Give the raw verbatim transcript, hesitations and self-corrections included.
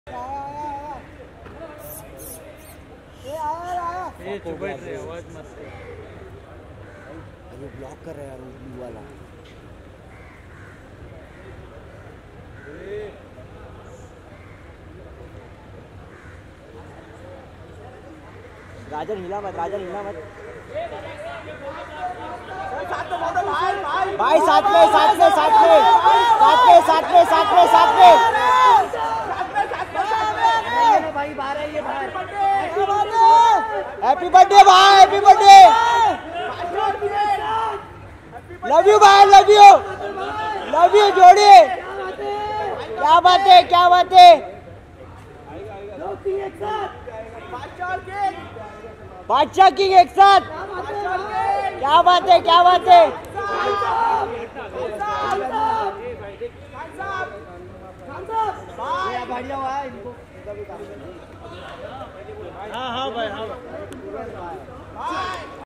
ये चुप रहे, आवाज मत दे। अरे ब्लॉक कर रहा है यार वो ब्लू वाला। राजन हिला मत, राजन हिला मत भाई। साथ में साथ में साथ में साथ में साथ में साथ में साथ में भाई बाहर है ये बाहर। हैप्पी बर्थडे भाई, हैप्पी बर्थडे। लव यू भाई, लव यू लव यू जोड़ी। क्या बात है, क्या बात है। बादशाह किंग एक साथ। क्या बात है, क्या बात है। हाँ हाँ भाई, हाँ भाई।